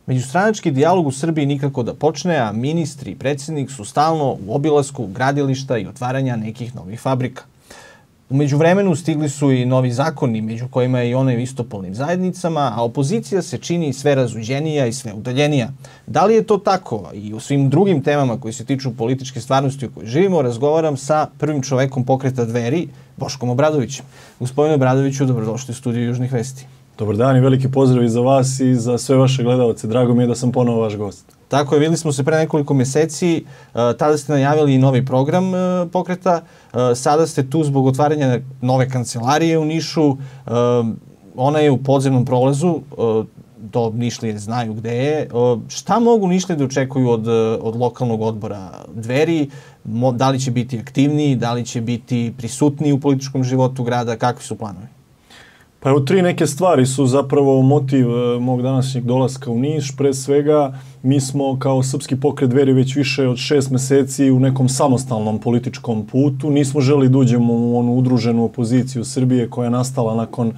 Međustranački dijalog u Srbiji nikako da počne, a ministri i predsjednik su stalno u obilasku gradilišta i otvaranja nekih novih fabrika. U međuvremenu stigli su i novi zakoni, među kojima je i onaj o istopolnim zajednicama, a opozicija se čini sve razuđenija i sve udaljenija. Da li je to tako? I u svim drugim temama koji se tiču političke stvarnosti u kojoj živimo, razgovaram sa prvim čovekom pokreta Dveri, Boškom Obradovićem. Gospodine Obradoviću, dobrodošli u studiju Južnih vesti. Dobar dan i veliki pozdrav i za vas i za sve vaše gledalce. Drago mi je da sam ponovo vaš gost. Tako je, videli smo se pre nekoliko mjeseci, tada ste najavili i novi program pokreta, sada ste tu zbog otvaranja nove kancelarije u Nišu, ona je u podzemnom prolazu, do Nišlije znaju gde je. Šta mogu Nišlije da očekuju od lokalnog odbora Dveri? Da li će biti aktivniji, da li će biti prisutniji u političkom životu grada, kakvi su planovi? Pa evo, tri neke stvari su zapravo motiv mog današnjeg dolaska u Niš. Pre svega, mi smo kao Srpski pokret Dveri već više od 6 mjeseci u nekom samostalnom političkom putu. Nismo želi da uđemo u onu udruženu opoziciju Srbije koja je nastala nakon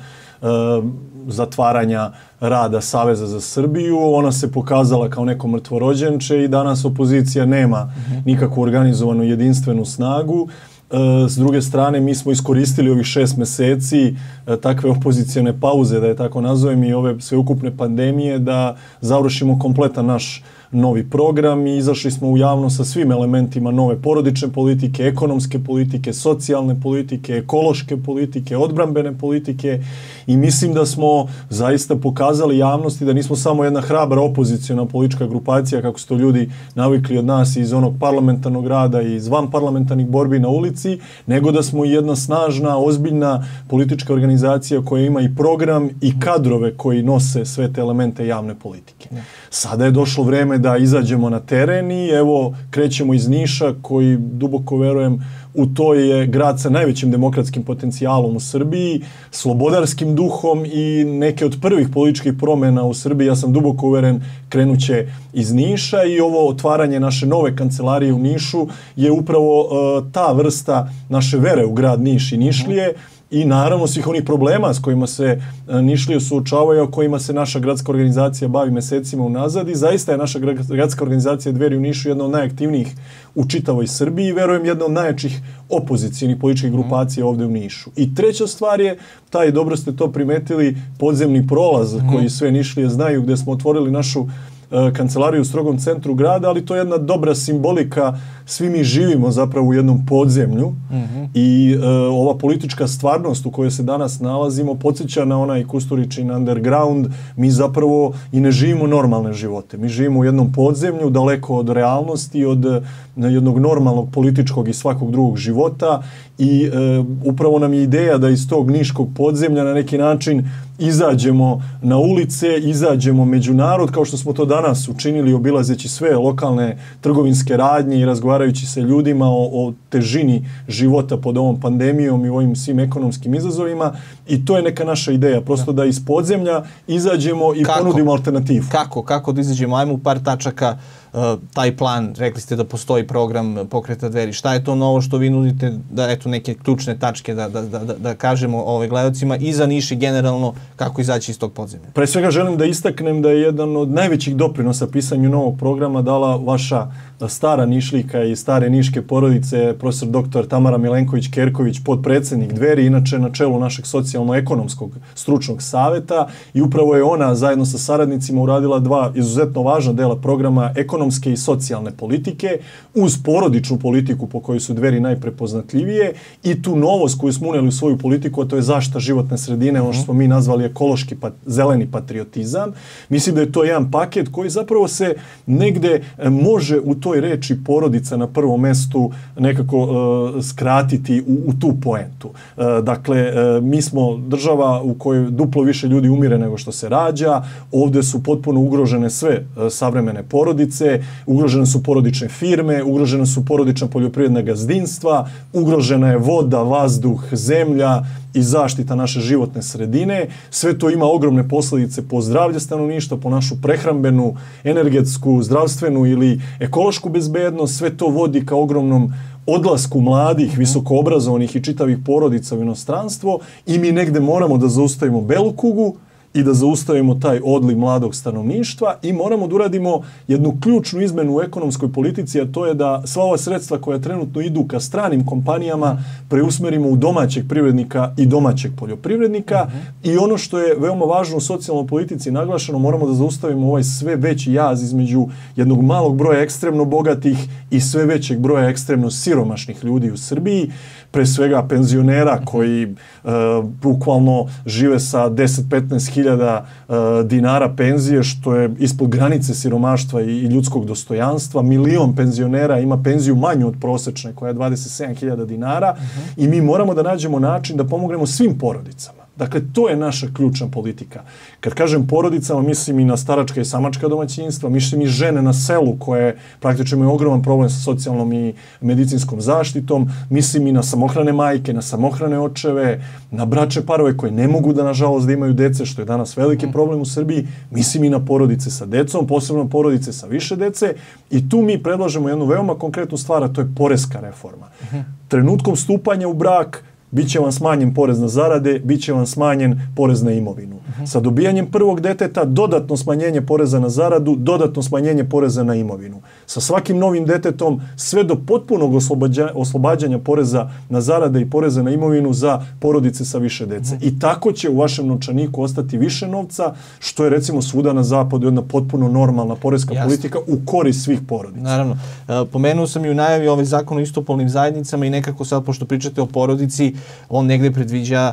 zatvaranja rada Saveza za Srbiju. Ona se pokazala kao neko mrtvorođenče i danas opozicija nema nikakvu organizovanu jedinstvenu snagu. S druge strane, mi smo iskoristili ovih 6 mjeseci takve opozicijone pauze, da je tako nazovem, i ove sveukupne pandemije, da završimo kompletan naš novi program i izašli smo u javnost sa svim elementima nove porodične politike, ekonomske politike, socijalne politike, ekološke politike, odbrambene politike i mislim da smo zaista pokazali javnosti da nismo samo jedna hrabra opozicijona politička grupacija, kako su to ljudi navikli od nas iz onog parlamentarnog rada i iz vanparlamentarnih borbi na ulici, nego da smo jedna snažna, ozbiljna politička organizacija koja ima i program i kadrove koji nose sve te elemente javne politike. Sada je došlo vreme da izađemo na teren i evo krećemo iz Niša koji, duboko verujem, u to je grad sa najvećim demokratskim potencijalom u Srbiji, slobodarskim duhom i neke od prvih političkih promjena u Srbiji, ja sam duboko uveren, krenuće iz Niša i ovo otvaranje naše nove kancelarije u Nišu je upravo ta vrsta naše vere u grad Niš i Nišlije i naravno svih onih problema s kojima se Nišlije suočavaju, o kojima se naša gradska organizacija bavi mjesecima unazad i zaista je naša gradska organizacija Dveri u Nišu jedna od najaktivnijih u čitavoj Srbiji i verujem jedna od najjačih opozicijnih političkih grupacija ovdje u Nišu. I treća stvar je, taj, dobro ste to primetili, podzemni prolaz koji sve Nišlije znaju, gdje smo otvorili našu kancelariju u strogom centru grada, ali to je jedna dobra simbolika. Svi mi živimo zapravo u jednom podzemlju i ova politička stvarnost u kojoj se danas nalazimo podsjeća na onaj Kusturičin underground. Mi zapravo i ne živimo normalne živote. Mi živimo u jednom podzemlju, daleko od realnosti, od jednog normalnog političkog i svakog drugog života i upravo nam je ideja da iz tog niškog podzemlja na neki način izađemo na ulice, izađemo među narod, kao što smo to danas učinili obilazeći sve lokalne trgovinske radnje i razgovarajući sa ljudima o težini života pod ovom pandemijom i ovim svim ekonomskim izazovima. I to je neka naša ideja, prosto da iz podzemlja izađemo i ponudimo alternativu. Kako da izađemo? Ajmo u par tačaka taj plan. Rekli ste da postoji program pokreta Dveri. Šta je to novo što vi nudite, da eto neke ključne tačke da kažemo gledalcima i za Niš i generalno kako izaći iz tog podzemlja? Pre svega želim da istaknem da je jedan od najvećih doprinosa pisanju novog programa dala vaša stara Nišlijka i stare niške porodice, profesor dr. Tamara Milenković-Kerković, potpredsjednik Dveri, inače na čelu našeg socijalno-ekonomskog stručnog saveta i upravo je ona zajedno sa saradnicima uradila dva izuzetno važna dela programa ekonomske i socijalne politike uz porodičnu politiku po kojoj su Dveri najprepoznatljivije i tu novost koju smo unijeli u svoju politiku, a to je zaštita životne sredine, ono što smo mi nazvali ekološki zeleni patriotizam. Mislim da je to jedan paket koji zapravo se negde može u toj reči porodica na prvom mestu nekako skratiti u tu poentu. Dakle, mi smo država u kojoj duplo više ljudi umire nego što se rađa, ovdje su potpuno ugrožene sve savremene porodice, ugrožene su porodične firme, ugrožene su porodična poljoprivredna gazdinstva, ugrožena je voda, vazduh, zemlja i zaštita naše životne sredine. Sve to ima ogromne posljedice po zdravlje stanovništva, po našu prehrambenu, energetsku, zdravstvenu ili ekološku bezbednost. Sve to vodi ka ogromnom odlasku mladih, visokoobrazovanih i čitavih porodica u inostranstvo i mi negde moramo da zaustavimo belu kugu i da zaustavimo taj odliv mladog stanovništva i moramo da uradimo jednu ključnu izmenu u ekonomskoj politici, a to je da sva ova sredstva koja trenutno idu ka stranim kompanijama preusmerimo u domaćeg privrednika i domaćeg poljoprivrednika i ono što je veoma važno u socijalnoj politici naglašeno, moramo da zaustavimo ovaj sve veći jaz između jednog malog broja ekstremno bogatih i sve većeg broja ekstremno siromašnih ljudi u Srbiji, pre svega penzionera koji bukvalno žive sa 10-15 hiljada dinara penzije, što je ispod granice siromaštva i ljudskog dostojanstva. Milion penzionera ima penziju manju od prosečne, koja je 27.000 dinara i mi moramo da nađemo način da pomognemo svim porodicama. Dakle, to je naša ključna politika. Kad kažem porodicama, mislim i na staračka i samačka domaćinstva, mislim i žene na selu koje praktično imaju ogroman problem sa socijalnom i medicinskom zaštitom, mislim i na samohrane majke, na samohrane očeve, na bračne parove koje ne mogu da, nažalost, da imaju dece, što je danas veliki problem u Srbiji, mislim i na porodice sa decom, posebno porodice sa više dece i tu mi predlažemo jednu veoma konkretnu stvar, a to je poreska reforma. Trenutkom stupanja u brak biće vam smanjen porez na zarade, biće vam smanjen porez na imovinu. Sa dobijanjem prvog deteta dodatno smanjenje poreza na zaradu, dodatno smanjenje poreza na imovinu. Sa svakim novim detetom sve do potpunog oslobađanja poreza na zarade i poreza na imovinu za porodice sa više dece. I tako će u vašem novčaniku ostati više novca, što je recimo svuda na zapadu jedna potpuno normalna poreska politika u korist svih porodica. Naravno. Pomenuo sam i u najavi ovaj zakon o istopolnim zajednicama i nekako sad, pošto pričate o porodici, on negde predviđa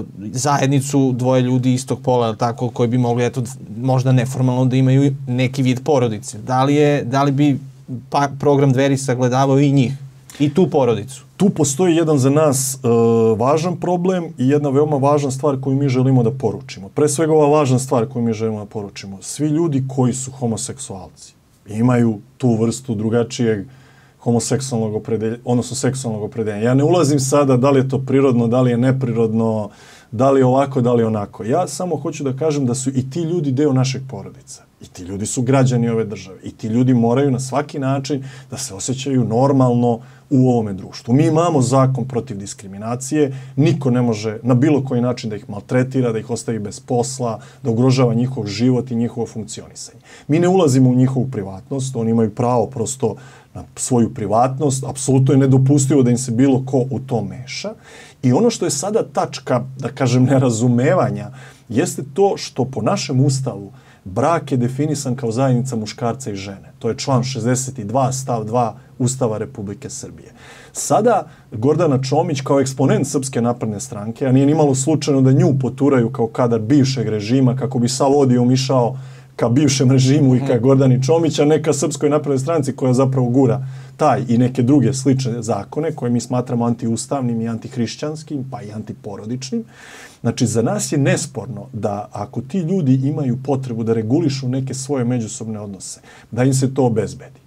zajednicu dvoje ljudi istog pola, tako, koji bi mogli, eto, možda neformalno da imaju neki vid porodice. Da li bi program Dveri sagledavao i njih, i tu porodicu? Tu postoji jedan za nas važan problem i jedna veoma važna stvar koju mi želimo da poručimo. Pre svega ova važna stvar koju mi želimo da poručimo. Svi ljudi koji su homoseksualci imaju tu vrstu drugačijeg homoseksualnog opredeljenja, odnosno seksualnog opredeljenja. Ja ne ulazim sada da li je to prirodno, da li je neprirodno, da li je ovako, da li je onako. Ja samo hoću da kažem da su i ti ljudi deo našeg porodica. I ti ljudi su građani ove države. I ti ljudi moraju na svaki način da se osjećaju normalno u ovome društvu. Mi imamo zakon protiv diskriminacije, niko ne može na bilo koji način da ih maltretira, da ih ostavi bez posla, da ugrožava njihov život i njihovo funkcionisanje. Mi ne ulazimo u njihovu privatnost, oni imaju pravo prosto na svoju privatnost, apsolutno je nedopustivo da im se bilo ko u to meša. I ono što je sada tačka, da kažem, nerazumevanja, jeste to što po našem ustavu brak je definisan kao zajednica muškarca i žene. To je član 62 stav 2 Ustava Republike Srbije. Sada Gordana Čomić kao eksponent Srpske napredne stranke, a nije nimalo slučajno da nju poturaju kao kadar bivšeg režima, kako bi sav odio umišao ka bivšem režimu i ka Gordani Čomić, a ne ka Srpskoj naprednoj stranci koja zapravo gura taj i neke druge slične zakone koje mi smatramo antiustavnim i antihrišćanskim, pa i antiporodičnim. Znači, za nas je nesporno da ako ti ljudi imaju potrebu da regulišu neke svoje međusobne odnose, da im se to obezbedi.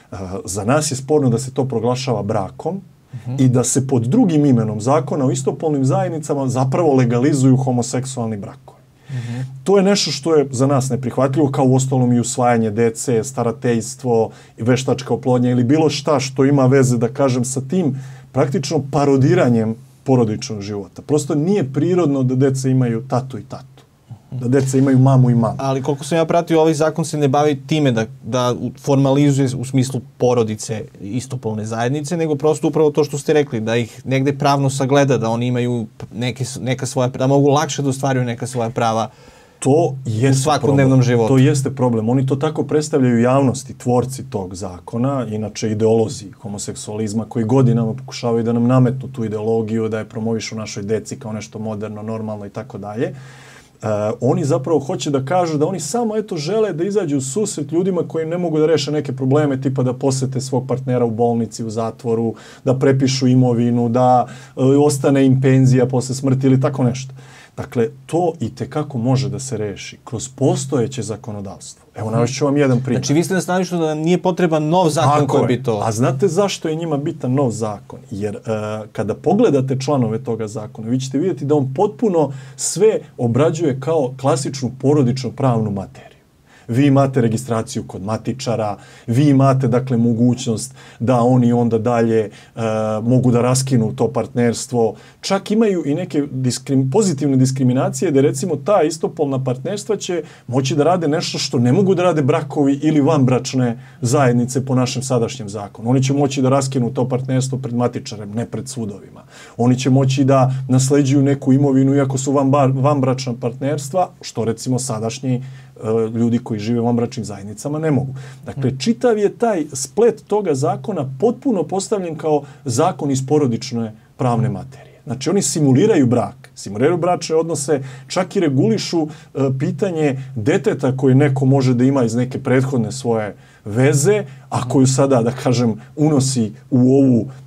Za nas je sporno da se to proglašava brakom i da se pod drugim imenom zakona o istopolnim zajednicama zapravo legalizuju homoseksualni brakovi. To je nešto što je za nas neprihvatljivo, kao uostalom i usvajanje dece, starateljstvo, veštačka oplodnja ili bilo šta što ima veze, da kažem, sa tim praktično parodiranjem porodičnog života. Prosto nije prirodno da deca imaju tatu i tatu. Da deca imaju mamu i mamu. Ali koliko sam ja pratio, ovaj zakon se ne bavi time da formalizuje u smislu porodice istopolne zajednice, nego prosto upravo to što ste rekli, da ih negde pravno sagleda, da oni imaju neka svoja, da mogu lakše da ostvaruju neka svoja prava u svakodnevnom životu. To jeste problem. Oni to tako predstavljaju javnosti, tvorci tog zakona, inače ideolozi homoseksualizma koji godinama pokušavaju da nam nametnu tu ideologiju, da je promovišu našoj deci kao nešto moderno, normalno i tako dalje. Oni zapravo hoće da kažu da oni samo žele da izađu u susret ljudima koji ne mogu da reše neke probleme, tipa da posete svog partnera u bolnici, u zatvoru, da prepišu imovinu, da ostane im penzija posle smrti ili tako nešto. Dakle, to i tekako može da se reši kroz postojeće zakonodavstvo. Evo, navešću vam jedan primjer. Znači, vi ste nastavili što da nam nije potreban nov zakon koji bi to... A znate zašto je njima bitan nov zakon? Jer kada pogledate članove toga zakona, vi ćete vidjeti da on potpuno sve obrađuje kao klasičnu porodičnu pravnu materiju. vi imate registraciju kod matičara, vi imate dakle mogućnost da oni onda dalje mogu da raskinu to partnerstvo. Čak imaju i neke pozitivne diskriminacije da recimo ta istopolna partnerstva će moći da rade nešto što ne mogu da rade brakovi ili vanbračne zajednice po našem sadašnjem zakonu. Oni će moći da raskinu to partnerstvo pred matičarem, ne pred sudovima. Oni će moći da nasleđuju neku imovinu iako su vanbračna partnerstva, što recimo sadašnji ljudi koji žive u vanbračnim zajednicama ne mogu. Dakle, čitav je taj splet toga zakona potpuno postavljen kao zakon iz porodične pravne materije. Znači, oni simuliraju bračne odnose, čak i regulišu pitanje deteta koje neko može da ima iz neke prethodne svoje veze, a koju sada, da kažem, unosi u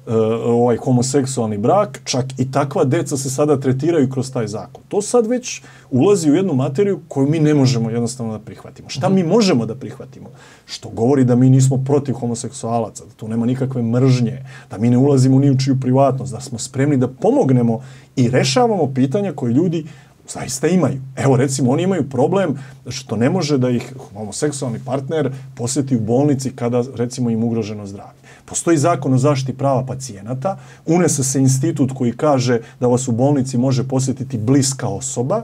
ovaj homoseksualni brak, čak i takva deca se sada tretiraju kroz taj zakon. To sad već ulazi u jednu materiju koju mi ne možemo jednostavno da prihvatimo. Šta mi možemo da prihvatimo? Što govori da mi nismo protiv homoseksualaca, da tu nema nikakve mržnje, da mi ne ulazimo ni u čiju privatnost, da smo spremni da pomognemo i rešavamo pitanja koje ljudi zaista imaju. Evo, recimo, oni imaju problem što ne može da ih homoseksualni partner posjeti u bolnici kada, recimo, im ugroženo zdravlje. Postoji zakon o zaštiti prava pacijenata, unese se institut koji kaže da vas u bolnici može posjetiti bliska osoba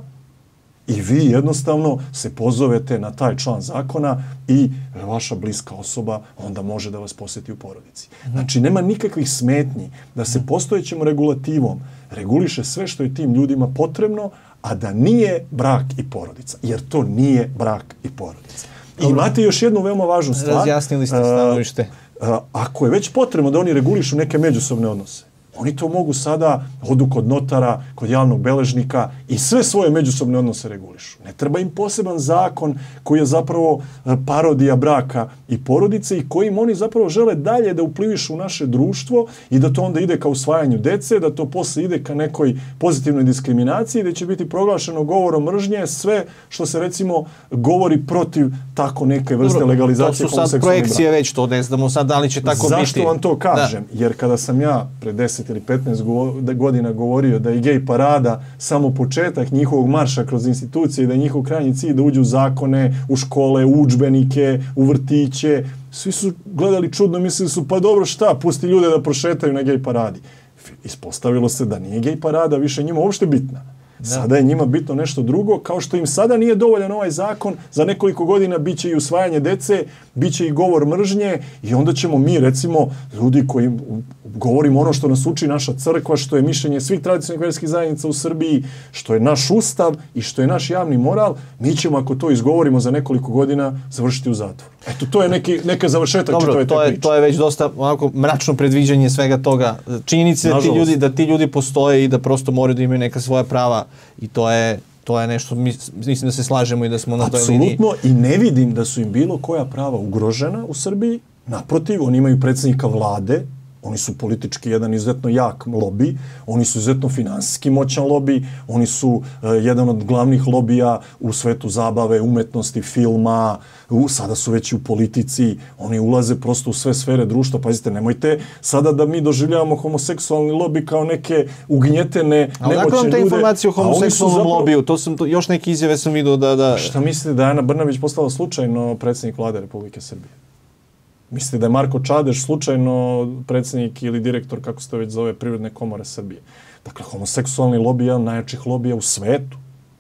i vi jednostavno se pozovete na taj član zakona i vaša bliska osoba onda može da vas posjeti u porodici. Znači, nema nikakvih smetnji da se postojećom regulativom reguliše sve što je tim ljudima potrebno, a da nije brak i porodica. Jer to nije brak i porodica. I imate još jednu veoma važnu stvar. Razjasnili ste stanovište. Ako je već potrebno da oni regulišu neke međusobne odnose, oni to mogu sada, odu kod notara, kod javnog beležnika i sve svoje međusobne odnose regulišu. Ne treba im poseban zakon koji je zapravo parodija braka i porodice i kojim oni zapravo žele dalje da uplivišu u naše društvo i da to onda ide ka usvajanju dece, da to posle ide ka nekoj pozitivnoj diskriminaciji, da će biti proglašeno govorom mržnje sve što se recimo govori protiv tako neke vrste legalizacije homoseksualnih braka. To su sad projekcije već, to ne znamo sad da li će tako biti. Zašto vam to kažem? Jer kada sam ja pre 10 ili 15 godina govorio da je gej parada samo početak njihovog marša kroz institucije i da je njihov krajnji cilj da uđu u zakone, u škole, u udžbenike, u vrtiće. Svi su gledali čudno, mislili su pa dobro šta, pusti ljude da prošetaju na gej paradi. Ispostavilo se da nije gej parada više njima uopšte bitna. Sada je njima bitno nešto drugo, kao što im sada nije dovoljan ovaj zakon, za nekoliko godina bit će i usvajanje dece, bit će i govor mržnje i onda ćemo mi, recimo, ljudi koji govorimo ono što nas uči naša crkva, što je mišljenje svih tradicionalnih verskih zajednica u Srbiji, što je naš ustav i što je naš javni moral, mi ćemo, ako to izgovorimo za nekoliko godina, završiti u zatvoru. Eto, to je neka završetak čitave te priče. To je već dosta onako mračno predviđanje svega toga. Činjenica da ti ljudi postoje i da prosto moraju da imaju neka svoja prava i to je nešto, mislim da se slažemo i da smo na toj liniji. Apsolutno, i ne vidim da su im bilo koja prava ugrožena u Srbiji. Naprotiv, oni imaju predsjednika vlade, oni su politički jedan izuzetno jak lobi, oni su izuzetno finansijski moćan lobi, oni su jedan od glavnih lobija u svetu zabave, umetnosti, filma, sada su već i u politici, oni ulaze prosto u sve sfere društva. Pazite, nemojte sada da mi doživljavamo homoseksualni lobi kao neke ugnjetene, nemoćne ljude. Ali te informacije o homoseksualnom lobiju, još neke izjave sam vidio da... Šta mislite da je Ana Brnabić postala slučajno predsjednik vlade Republike Srbije? Mislite da je Marko Čadež slučajno predsjednik ili direktor, kako se to već zove, Privredne komore Srbije? Dakle, homoseksualni lobby je jedan najjačih lobija u svetu.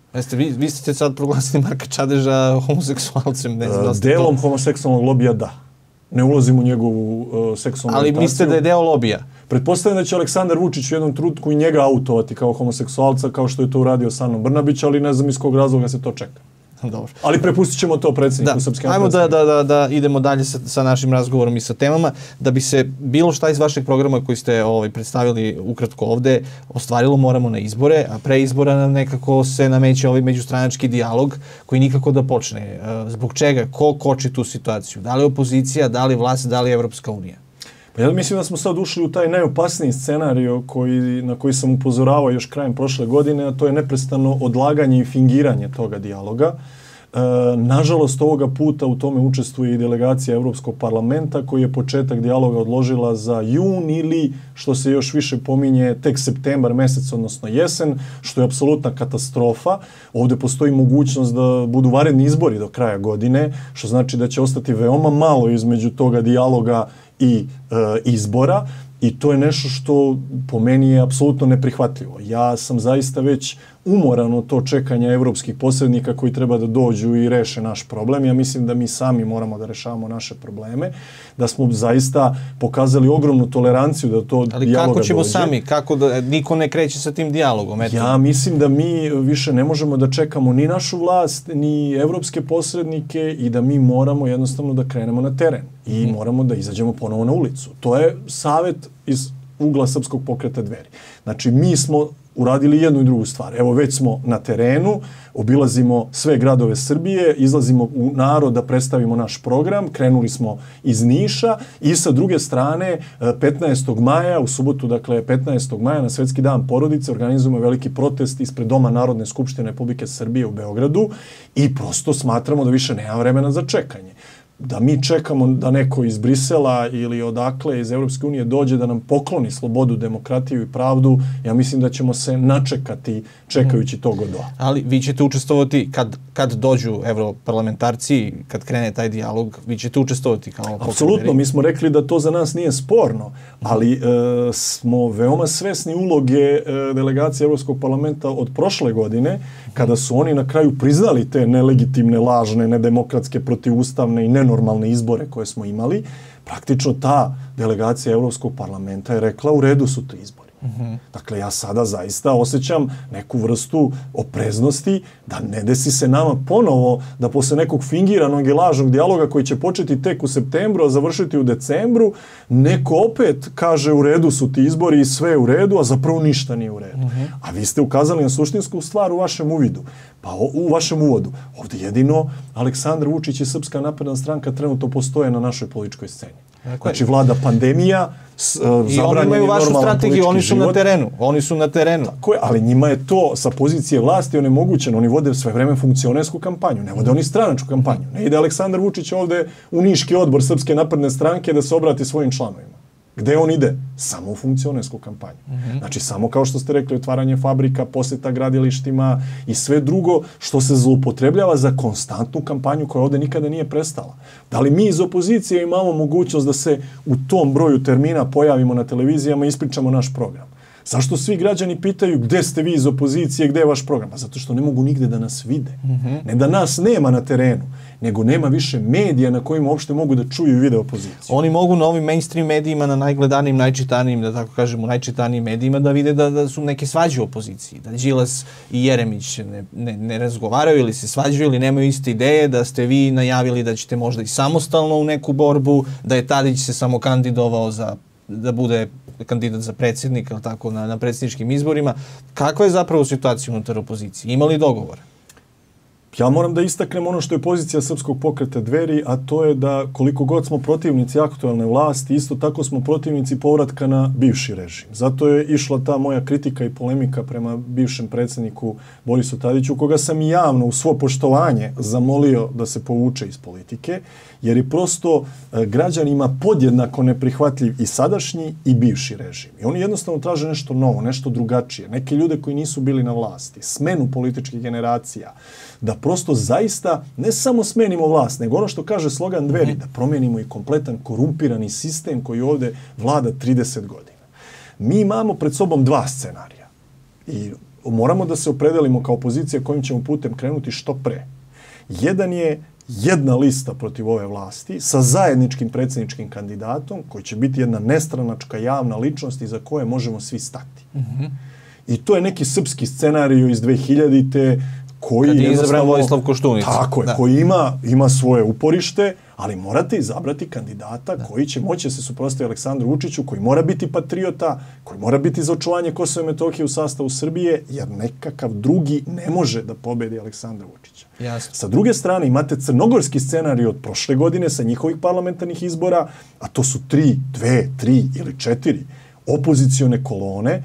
Vi ste sad proglasili Marka Čadeža homoseksualcem. Delom homoseksualnog lobija, da. Ne ulazim u njegovu seksualnu orientaciju. Ali mislite da je deo lobija? Pretpostavljam da će Aleksandar Vučić u jednom trenutku i njega autovati kao homoseksualca, kao što je to uradio sa Anom Brnabić, ali ne znam iz kog razloga se to čeka. Dobro. Ali prepustit ćemo to predsjedniku Srpske napredne stranke. Ajmo da idemo dalje sa našim razgovorom i sa temama, da bi se bilo šta iz vašeg programa koji ste predstavili ukratko ovde ostvarilo, moramo na izbore, a pre izbora nam nekako se nameće ovaj međustranački dijalog koji nikako da počne. Zbog čega? Ko koči tu situaciju? Da li opozicija, da li vlast, da li Evropska unija? Pa ja mislim da smo sad ušli u taj najopasniji scenario na koji sam upozoravao još krajem prošle godine, a to je neprestano odlaganje i fingiranje toga dijaloga. Nažalost, ovoga puta u tome učestvuje i delegacija Evropskog parlamenta koji je početak dijaloga odložila za jun ili, što se još više pominje, tek septembar mesec, odnosno jesen, što je apsolutna katastrofa. Ovdje postoji mogućnost da budu vanredni izbori do kraja godine, što znači da će ostati veoma malo između toga dijaloga i izbora. I to je nešto što po meni je apsolutno neprihvatljivo. Ja sam zaista već umoran od to čekanja evropskih posrednika koji treba da dođu i reše naš problem. Ja mislim da mi sami moramo da rešavamo naše probleme, da smo zaista pokazali ogromnu toleranciju da to dijaloga dođe. Ali kako ćemo sami? Kako da niko ne kreće sa tim dijalogom? Eto. Ja mislim da mi više ne možemo da čekamo ni našu vlast, ni evropske posrednike i da mi moramo jednostavno da krenemo na teren i moramo da izađemo ponovo na ulicu. To je savjet iz ugla Srpskog pokreta Dveri. Znači, mi smo uradili jednu i drugu stvar. Evo, već smo na terenu, obilazimo sve gradove Srbije, izlazimo u narod da predstavimo naš program, krenuli smo iz Niša i sa druge strane 15. maja, u subotu, dakle 15. maja na Svetski dan porodice, organizujemo veliki protest ispred Doma Narodne skupštine Republike Srbije u Beogradu i prosto smatramo da više nema vremena za čekanje. Da mi čekamo da neko iz Brisela ili odakle iz Evropske unije dođe da nam pokloni slobodu, demokratiju i pravdu, ja mislim da ćemo se načekati čekajući to Godoa. Ali vi ćete učestvovati kad dođu evroparlamentarci, kad krene taj dijalog, vi ćete učestvovati kao pokret Dveri? Apsolutno, mi smo rekli da to za nas nije sporno, ali smo veoma svesni uloge delegacije Evropskog parlamenta od prošle godine, kada su oni na kraju priznali te nelegitimne, lažne, nedemokratske, protivustavne i nenormalne izbore koje smo imali. Praktično ta delegacija Evropskog parlamenta je rekla u redu su to izbori. Dakle, ja sada zaista osjećam neku vrstu opreznosti da ne desi se nama ponovo da posle nekog fingiranog i lažnog dijaloga koji će početi tek u septembru, a završiti u decembru, neko opet kaže u redu su ti izbori i sve je u redu, a zapravo ništa nije u redu. A vi ste ukazali na suštinsku stvar u vašem uvidu. Pa u vašem uvodu. Ovdje jedino Aleksandar Vučić i Srpska napredna stranka trenutno postoje na našoj političkoj sceni. Znači, vlada pandemija, i oni imaju vašu strategiju, oni su na terenu. Oni su na terenu. Tako je, ali njima je to sa pozicije vlasti onemogućeno. Oni vode sve vreme funkcionersku kampanju. Ne vode oni stranačku kampanju. Ne ide Aleksandar Vučić ovde u Niški odbor Srpske napredne stranke da se obrati svojim članovima. Gde on ide? Samo u funkcionersku kampanju. Znači, samo kao što ste rekli, otvaranje fabrika, posjeta gradilištima i sve drugo što se zloupotrebljava za konstantnu kampanju koja ovde nikada nije prestala. Da li mi iz opozicije imamo mogućnost da se u tom broju termina pojavimo na televizijama i ispričamo naš program? Zašto svi građani pitaju gde ste vi iz opozicije, gde je vaš program? Pa zato što ne mogu nigde da nas vide. Ne da nas nema na terenu, nego nema više medija na kojima uopšte mogu da čuju i vide opoziciju. Oni mogu na ovim mainstream medijima, na najgledanijim, najčitanijim, da tako kažemo, najčitanijim medijima da vide da su neke svađe u opoziciji. Da Đilas i Jeremić ne razgovaraju ili se svađaju ili nemaju iste ideje, da ste vi najavili da ćete možda i samostalno u neku borbu, da je Tadić se samo kandidovao da bude kandidat za predsjednika, ili tako, na predsjedničkim izborima. Kakva je zapravo situacija unutar opozicije? Ima li dogovora? Ja moram da istaknem ono što je pozicija Srpskog pokreta Dveri, a to je da koliko god smo protivnici aktualne vlasti, isto tako smo protivnici povratka na bivši režim. Zato je išla ta moja kritika i polemika prema bivšem predsjedniku Borisu Tadiću, koga sam i javno u svo poštovanje zamolio da se povuče iz politike, jer je prosto građanima podjednako neprihvatljiv i sadašnji i bivši režim. I oni jednostavno traže nešto novo, nešto drugačije, neke ljude koji nisu bili na vlasti, smenu političkih generacija, da prosto zaista ne samo smenimo vlast, nego ono što kaže slogan Dveri, da promijenimo i kompletan korumpirani sistem koji ovdje vlada 30 godina. Mi imamo pred sobom dva scenarija i moramo da se opredelimo kao opozicija kojim ćemo putem krenuti što pre. Jedan je jedna lista protiv ove vlasti sa zajedničkim predsjedničkim kandidatom koji će biti jedna nestranačka javna ličnost iza koje možemo svi stati. I to je neki srpski scenarij iz 2000-te koji kad je izabran Vojislav Koštunica. Tako je, koji ima svoje uporište, ali morate izabrati kandidata koji će moći se suprotstaviti Aleksandru Vučiću, koji mora biti patriota, koji mora biti za očuvanje Kosova i Metohije u sastavu Srbije, jer nekakav drugi ne može da pobedi Aleksandra Vučića. Jasno. Sa druge strane imate crnogorski scenarij od prošle godine sa njihovih parlamentarnih izbora, a to su 3 ili 4 opozicione kolone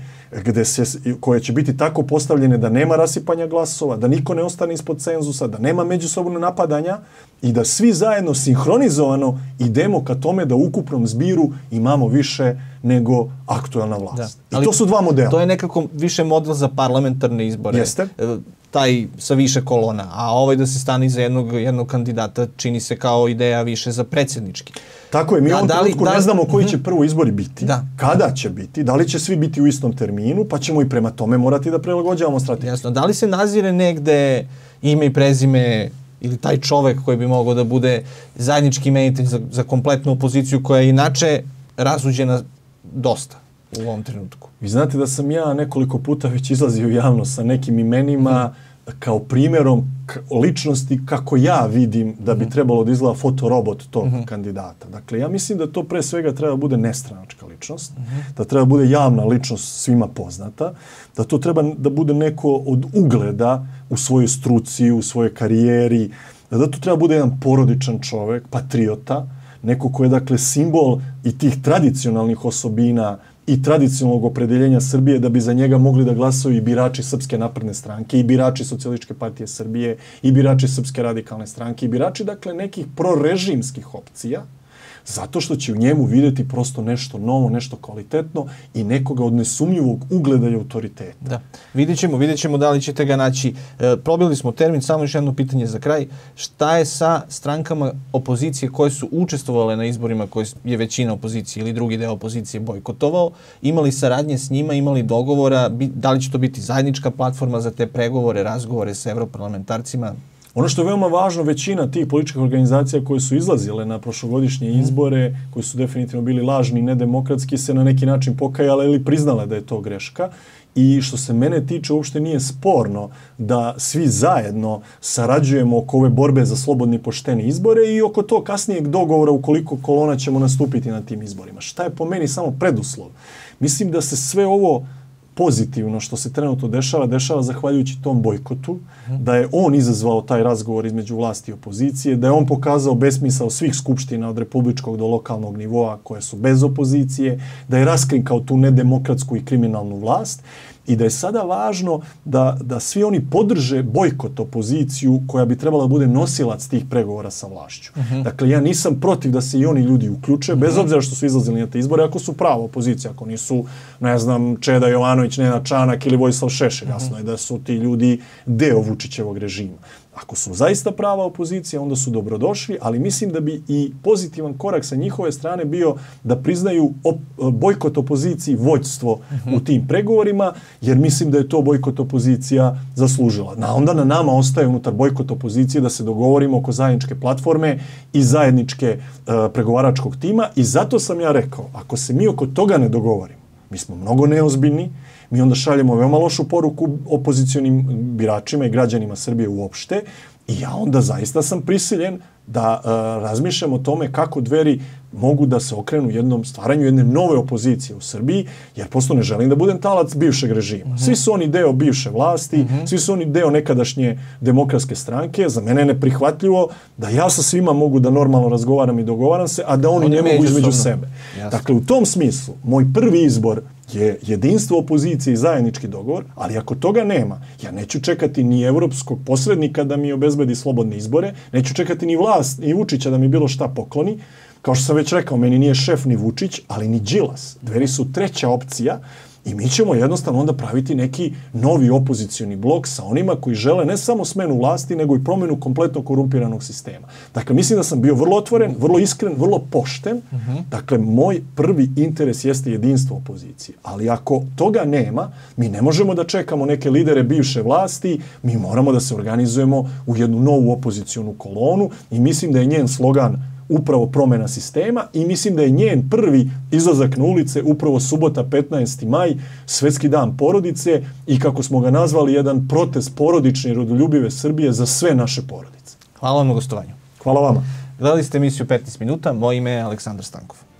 koje će biti tako postavljene da nema rasipanja glasova, da niko ne ostane ispod cenzusa, da nema međusobno napadanja i da svi zajedno sinhronizovano idemo ka tome da u ukupnom zbiru imamo više nego aktualna vlast. I to su dva modela. To je nekako više model za parlamentarne izbore. Jeste. Taj sa više kolona, a ovaj da se stane iza jednog kandidata čini se kao ideja više za predsjednički. Tako je, mi u ovom trenutku ne znamo koji će prvo izbori biti, kada će biti, da li će svi biti u istom terminu, pa ćemo i prema tome morati da prilagođavamo strategiju. Jasno, da li se nazire negde ime i prezime ili taj čovek koji bi mogao da bude zajednički imenitelj za kompletnu opoziciju koja je inače razuđena dosta u ovom trenutku? Vi znate da sam ja nekoliko puta već izlazio javno sa nekim imenima kao primjerom ličnosti kako ja vidim da bi trebalo da izgleda fotorobot tog kandidata. Dakle, ja mislim da to pre svega treba bude nestranačka ličnost, da treba bude javna ličnost svima poznata, da to treba da bude neko od ugleda u svojoj struci, u svojoj karijeri, da to treba bude jedan porodičan čovek, patriota, neko ko je dakle simbol i tih tradicionalnih osobina i tradicionalnog opredeljenja Srbije da bi za njega mogli da glasaju i birači Srpske napredne stranke, i birači Socijalističke partije Srbije, i birači Srpske radikalne stranke, i birači dakle nekih prorežimskih opcija, zato što će u njemu vidjeti prosto nešto novo, nešto kvalitetno i nekoga od nesumnjivog ugleda i autoriteta. Da. Vidjet ćemo da li ćete ga naći. Probili smo termin, samo još jedno pitanje za kraj. Šta je sa strankama opozicije koje su učestvovale na izborima koje je većina opozicije ili drugi deo opozicije bojkotovao? Imali saradnje s njima, imali dogovora? Da li će to biti zajednička platforma za te pregovore, razgovore sa evroparlamentarcima? Ono što je veoma važno, većina tih političkih organizacija koje su izlazile na prošlogodišnje izbore, koji su definitivno bili lažni i nedemokratski, se na neki način pokajale ili priznale da je to greška. I što se mene tiče, uopšte nije sporno da svi zajedno sarađujemo oko ove borbe za slobodni i pošteni izbore i oko to kasnijeg dogovora u koliko kolona ćemo nastupiti na tim izborima. Šta je po meni samo preduslov? Mislim da se sve ovo pozitivno što se trenutno dešava zahvaljujući tom bojkotu, da je on izazvao taj razgovor između vlasti i opozicije, da je on pokazao besmisao svih skupština od republičkog do lokalnog nivoa koje su bez opozicije, da je raskrinkao tu nedemokratsku i kriminalnu vlast i da je sada važno da svi oni podrže bojkot opoziciju koja bi trebala bude nosilac tih pregovora sa vlašću. Dakle, ja nisam protiv da se i oni ljudi uključe, bez obzira što su izlazili na te izbore, ako su prava opozicija, ako nisu, ne znam, Čeda Jovanović, Nenad Čanak ili Vojislav Šešelj, jasno je da su ti ljudi deo Vučićevog režima. Ako su zaista prava opozicija, onda su dobrodošli, ali mislim da bi i pozitivan korak sa njihove strane bio da priznaju bojkot opoziciji vođstvo u tim pregovorima, jer mislim da je to bojkot opozicija zaslužila. Onda na nama ostaje unutar bojkot opozicije da se dogovorimo oko zajedničke platforme i zajedničke pregovaračkog tima i zato sam ja rekao, ako se mi oko toga ne dogovorimo, mi smo mnogo neozbiljni, mi onda šaljemo veoma lošu poruku opozicionim biračima i građanima Srbije uopšte i ja onda zaista sam prisiljen da razmišljam o tome kako Dveri mogu da se okrenu jednom stvaranju jedne nove opozicije u Srbiji, jer prosto ne želim da budem talac bivšeg režima. Svi su oni deo bivše vlasti, svi su oni deo nekadašnje demokratske stranke. Za mene je neprihvatljivo da ja sa svima mogu da normalno razgovaram i dogovaram se, a da oni ne mogu između sebe. Dakle, u tom smislu, moj prvi izbor je jedinstvo opozicije i zajednički dogovor, ali ako toga nema, ja neću čekati ni evropskog posrednika da mi obezbedi slobodne izbore, neću čekati ni vlast, ni Vučića da mi bilo šta pokloni. Kao što sam već rekao, meni nije šef ni Vučić, ali ni Đilas. Dveri su treća opcija i mi ćemo jednostavno onda praviti neki novi opozicioni blok sa onima koji žele ne samo smenu vlasti, nego i promjenu kompletno korumpiranog sistema. Dakle, mislim da sam bio vrlo otvoren, vrlo iskren, vrlo pošten. Dakle, moj prvi interes jeste jedinstvo opozicije. Ali ako toga nema, mi ne možemo da čekamo neke lidere bivše vlasti, mi moramo da se organizujemo u jednu novu opozicionu kolonu i mislim da je njen slogan upravo promjena sistema i mislim da je njen prvi izlazak na ulice upravo subota 15. maj, Svetski dan porodice i kako smo ga nazvali jedan protest porodične i rodoljubive Srbije za sve naše porodice. Hvala vam na gostovanju. Hvala vama. Gledali ste emisiju 15 minuta, moje ime je Aleksandar Stankov.